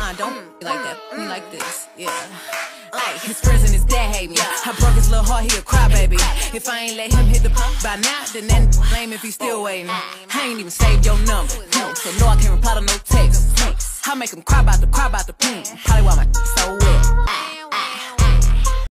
don't like that. Me like this, yeah. Ay, his friends and his dad hate me. I broke his little heart, he a crybaby. If I ain't let him hit the by now, then blame if he's still waiting. I ain't even saved your number, so no, I can't reply to no texts. I make him cry about the pain. Probably why my so wet.